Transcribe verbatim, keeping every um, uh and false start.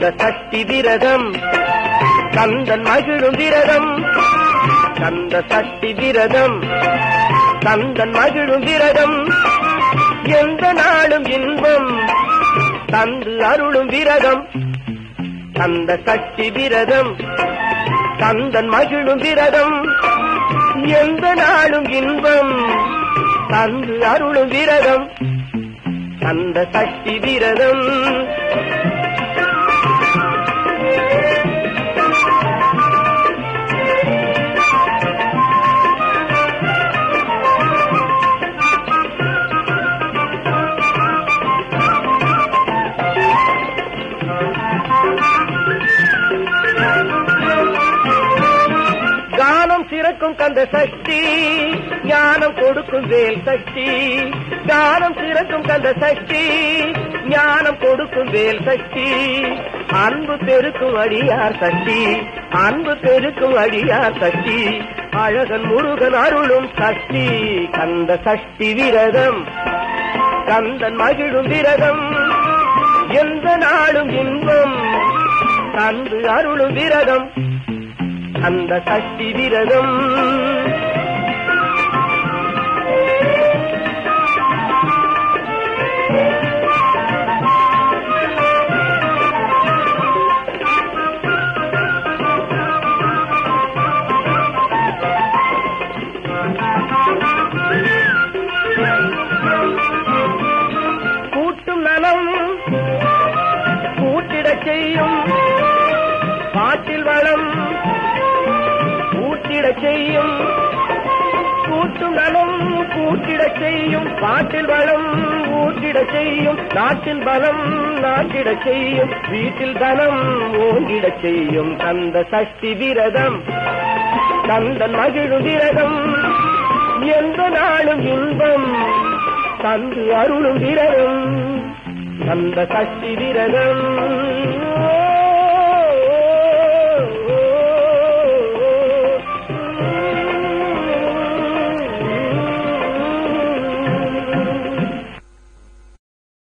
சஷ்டி விரதம் கந்தன் மகிழும் விரதம் கந்த சஷ்டி விரதம் கந்தன் மகிழும் விரதம் எந்த நாளும் இன்பம் தந்து அருளும் விரதம் கந்த சஷ்டி விரதம் கந்தன் மகிழும் விரதம் எந்த நாளும் இன்பம் தந்து அருளும் விரதம் கந்த சஷ்டி விரதம் சிறக்கும் கந்த சஷ்டி ஞானம் கொடுக்கும் வேல் சஷ்டி ஞானம் சிறக்கும் கந்த சஷ்டி ஞானம் கொடுக்கும் வேல் சஷ்டி அன்பு பெருக்கும் அடியார் சஷ்டி அன்பு பெருக்கும் அடியார் சஷ்டி அழகன் முருகன் அருளும் சஷ்டி கந்த சஷ்டி விரதம் கந்தன் மகிழும் விரதம் எந்த நாளும் இன்பம் தந்து அருளும் விரதம் அந்த சஷ்டி விரதம் கூட்டும் நலம் கூட்டிடச் செய்யும் பாட்டில் வளம் கூட்டிடச் செய்யும் கூட்டும் நலம் கூட்டிடச் செய்யும் பாட்டில் வளம் ஊட்டிடச் செய்யும் நாட்டில் பலம் நாட்டிடச் செய்யும் வீட்டில் தனம் ஓங்கிடச் செய்யும் கந்த சஷ்டி விரதம் கந்தன் மகிழும் விரதம் எந்த நாளும் இன்பம் தந்து அருளும் விரதம் கந்த சஷ்டி விரதம்